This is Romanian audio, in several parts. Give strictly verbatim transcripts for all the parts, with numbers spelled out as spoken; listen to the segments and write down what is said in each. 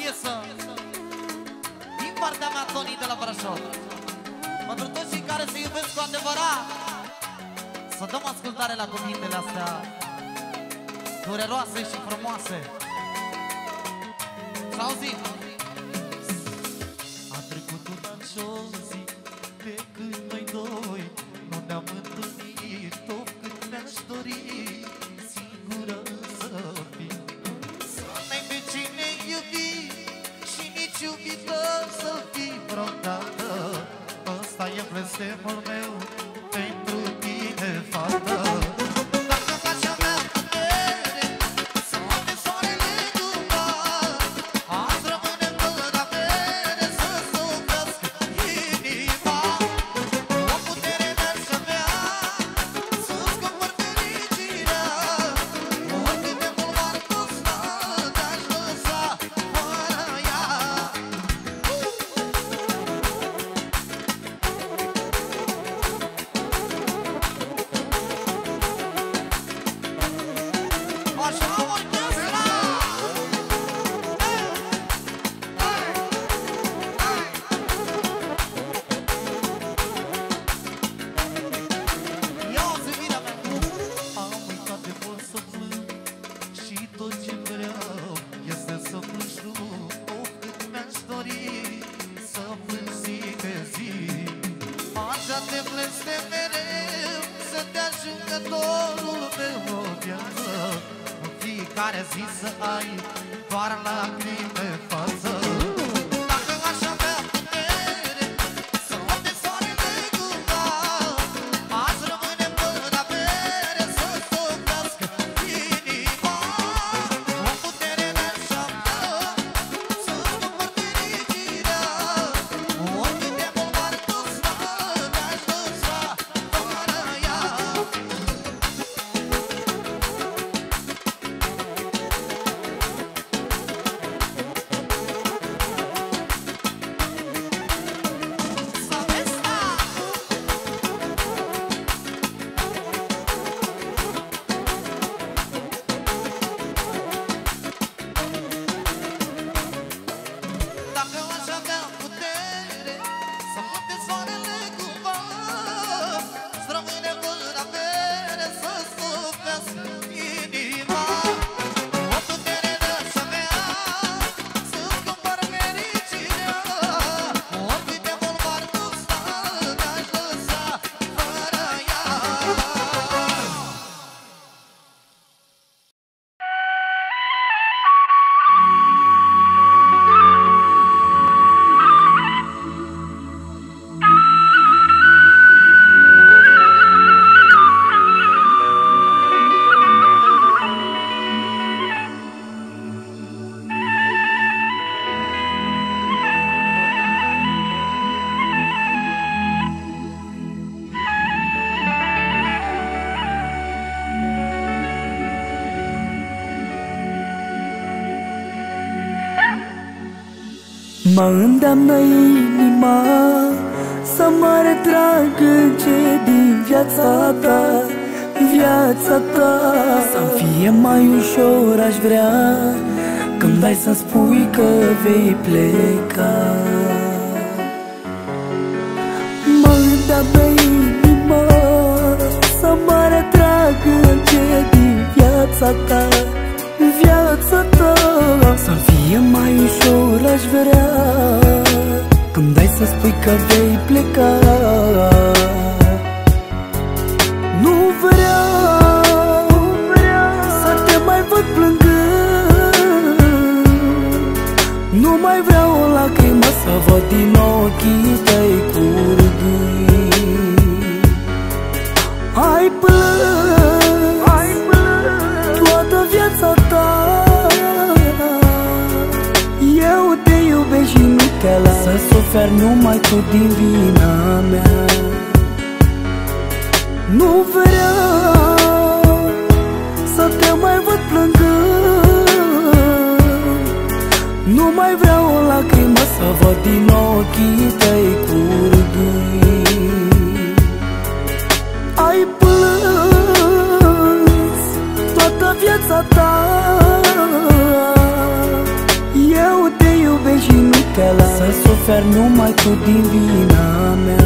piesă din partea mea, Tony de la Brașov. Pentru toți cei care se iubesc cu adevărat, să dăm ascultare la cuvintele astea dureroase și frumoase. S-auzim. A trecut un an și o zi de când noi doi nu ne-am întâlnit, tot cât mi-aș dori singură să fii. Să n-ai pe cine iubi și nici iubită să-l fii vreodată. Ăsta e blestemul meu pentru tine, fată. Care zi să ai doar lacrimi pe față. Dacă aș avea putere să uite soarele cumva, aș rămâne până avere să-ți topească inima. O putere mi-aș avea să-ți cumpăr fericirea, oricât de mult m-ar costa, te-aș lăsa fără ea. Mă îndeamnă inima să mă retrag încet din viața ta, viața ta. Să-mi fie mai ușor, aș vrea când ai să-mi spui că vei pleca. Mă îndeamnă inima să mă retrag încet din viața ta, viața ta. Să-mi fie mai ușor, aș vrea când ai să spui că vei pleca. Nu vreau, nu vreau să te mai văd plângând, nu mai vreau o lacrimă să văd din ochii tăi curgând. Ai plâns, ai plâns toată viața ta, eu te iubesc și nu te las să suferi numai tu din vina mea. Nu vreau să te mai văd plângând, nu mai vreau o lacrimă să văd din ochii tăi curgând. Ai plâns toată viața ta, eu te iubești și nu te las să suferi numai tu din vina mea.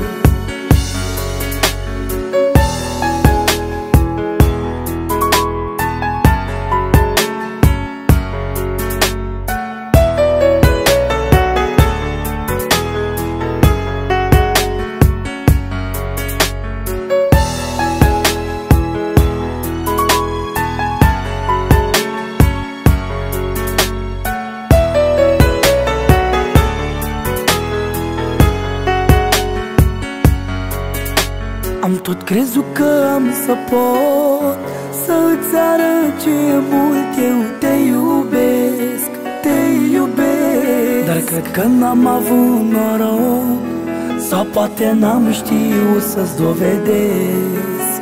Am tot crezut că am să pot să-ți arăt ce mult eu te iubesc, te iubesc. Dar cred că n-am avut noroc, sau poate n-am știut să-ți dovedesc.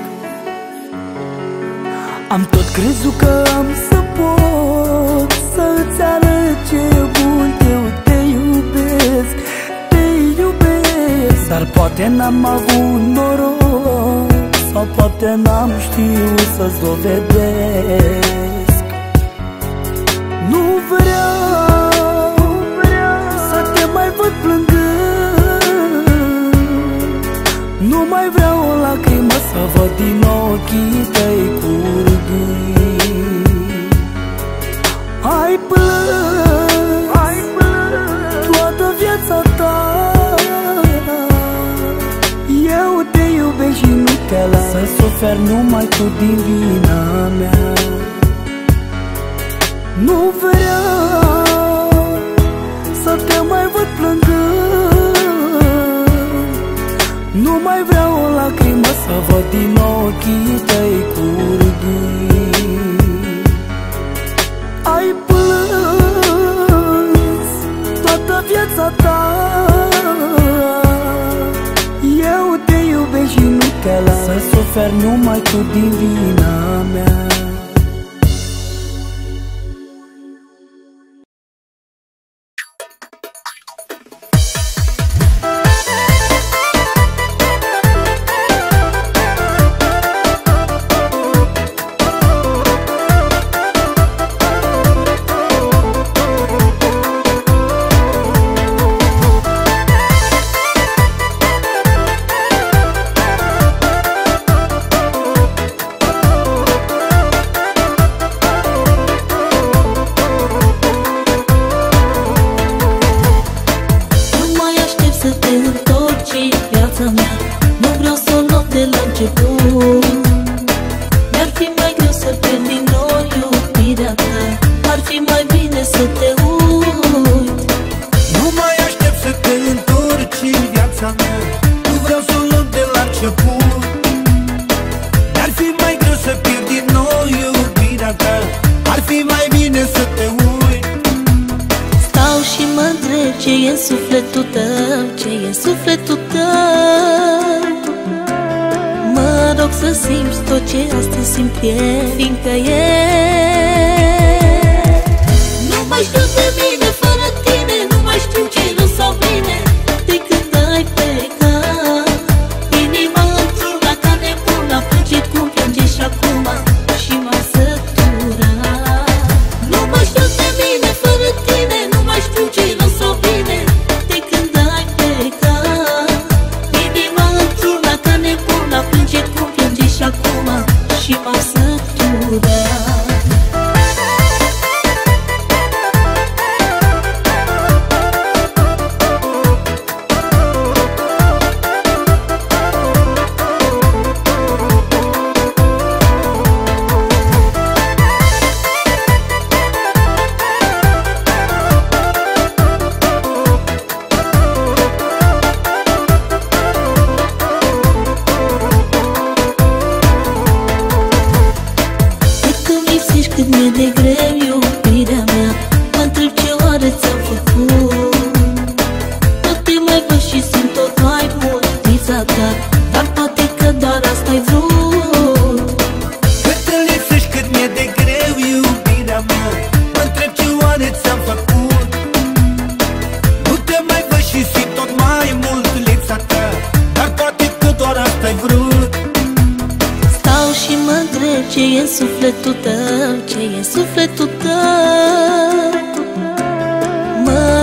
Am tot crezut că am să pot să-ți arăt ce mult eu te iubesc, te iubesc. Dar poate n-am avut noroc, sau poate n-am știut să-ți dovedesc. Nu vreau, vreau să te mai văd plângând, nu mai vreau o lacrimă să văd din ochii tăi curgând. Ai plâns, ai plâns toată viața ta, eu te iubesc și nu te las să suferi numai tu din vina mea. Nu vreau să te mai văd plângând, nu mai vreau o lacrimă să văd din ochii tăi curgând. Ai plâns toată viața ta, eu te iubesc și nu te las să suferi numai tu din vina mea.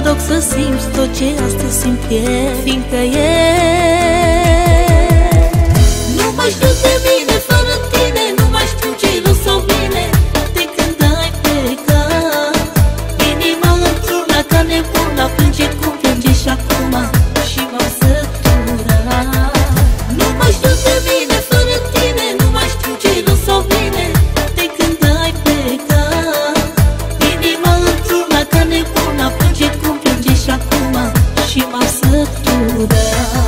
rog să simți tot ce astăzi simt eu, fiindcă e nu mai știu de mine fără tine, nu mai știu ce-i rău sau bine. De când ai plecat, inima într-una ca nebuna plânge cum plânge și acum, și m-am săturat. Nu mai știu de mine fără tine, nu mai știu ce-i rău sau bine. De când ai plecat, inima într-una ca nebuna plânge cum plânge și acum, și m-am săturat.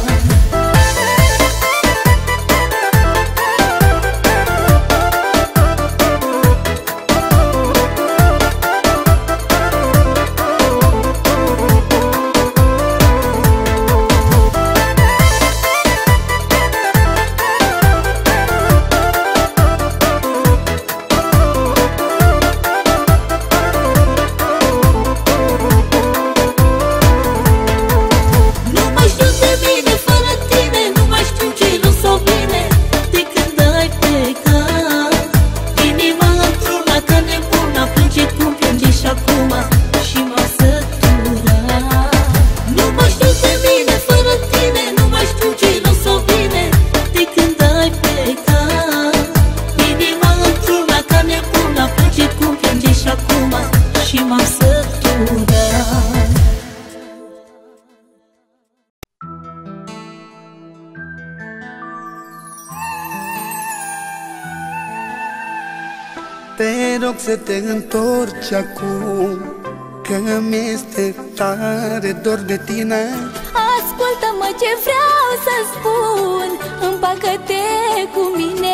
Te rog să te întorci acum, că mi-este tare dor de tine. Ascultă-mă ce vreau să spun, împacă-te cu mine.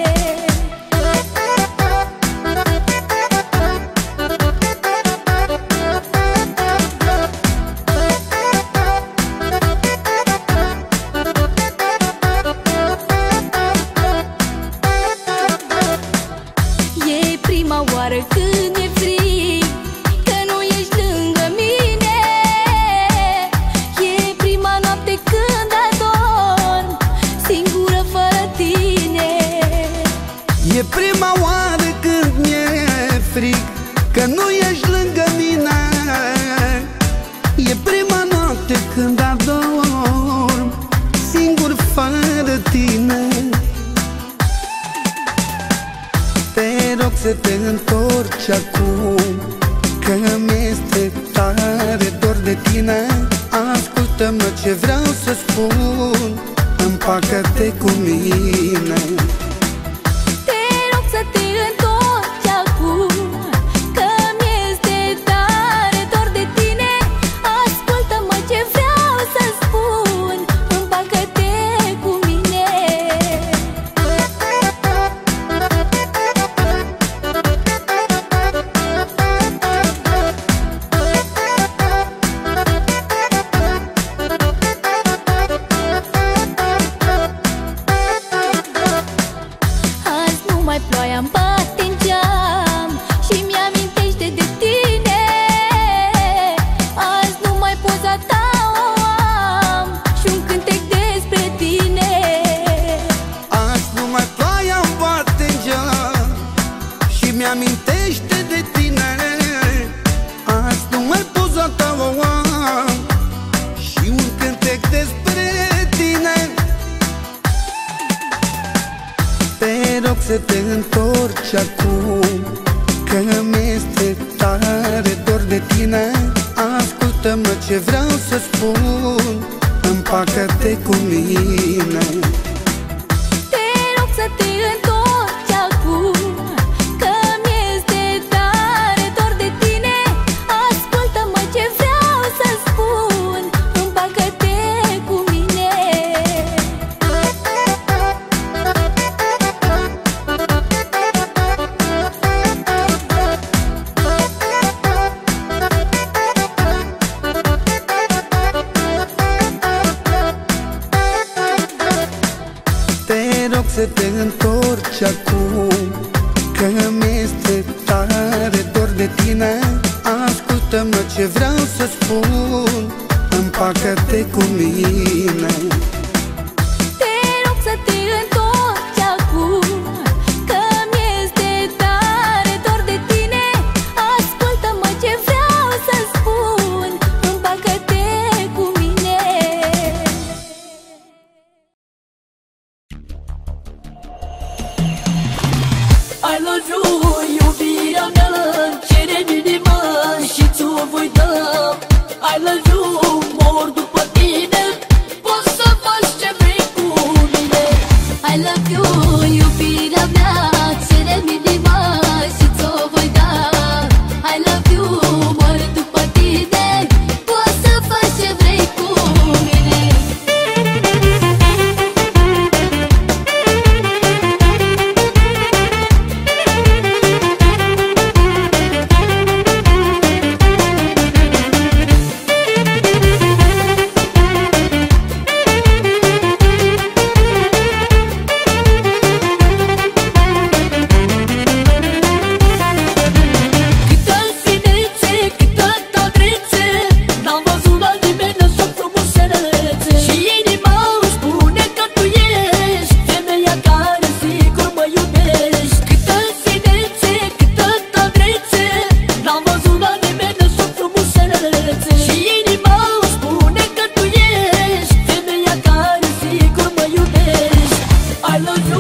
E prima oară când e frig, că nu ești lângă mine. E prima noapte când adorm, singură fără tine. E prima oară când mi-e frig, că nu ești lângă mine. E prima noapte când adorm, singur fără tine. Te rog să te întorci acum, că mi-este tare dor de tine. Ascultă-mă ce vreau să spun, împacă-te cu mine. Te rog să te întorci acum, că mi-este tare dor de tine. Ascultă-mă ce vreau să spun, împacă-te cu mine. Azi numai ploaia-mi bate în geam și mi-amintește de tine. Azi numai poza ta o am și un cântec despre tine. Azi numai ploaia-mi bate în geam și mi-amintește de tine. Azi numai poza ta o am și un cântec despre tine. Te rog să te întorci acum, că mi-este tare dor de tine. Ascultă-mă ce vreau să spun, împacă-te cu mine. Te rog să te întorci acum, că mi-este tare dor de tine. Ascultă-mă ce vreau să spun, împacă-te cu mine. Te rog să te întorci acum, că mi-este tare dor de tine. Ascultă-mă ce vreau să spun, împacă-te cu mine. Te rog să te întorci acum, că mi-este tare dor de tine. Ascultă-mă ce vreau să spun, îmi I love you, iubirea mea, cere minima și ți-o voi da. I love you, mor după tine, poți să faci ce vrei cu mine. I love you, iubirea mea, cere minima și ți-o voi da. I love you, mor după tine, poți să faci ce vrei cu mine. I love you.